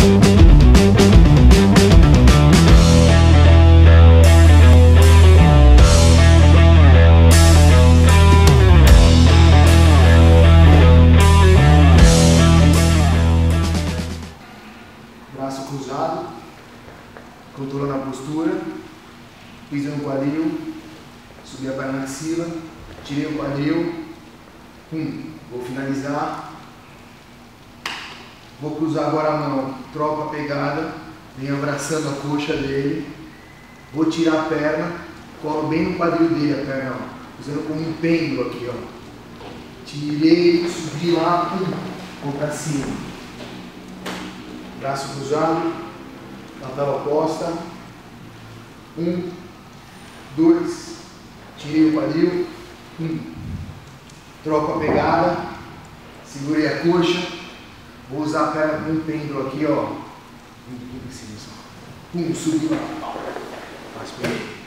Braço cruzado, controlando a postura, piso no quadril, subi a perna na axila, tirei o quadril, vou finalizar, vou cruzar agora a mão, troco a pegada, venho abraçando a coxa dele, vou tirar a perna, colo bem no quadril dele a perna, ó, usando como um pêndulo aqui, ó. Tirei, subi lá, vou pra cima. Braço cruzado, lapela oposta. 1, 2, tirei o quadril. Troco a pegada, segurei a coxa. Vou usar a perna como um pêndulo aqui, ó. Subi lá. Passo por aí.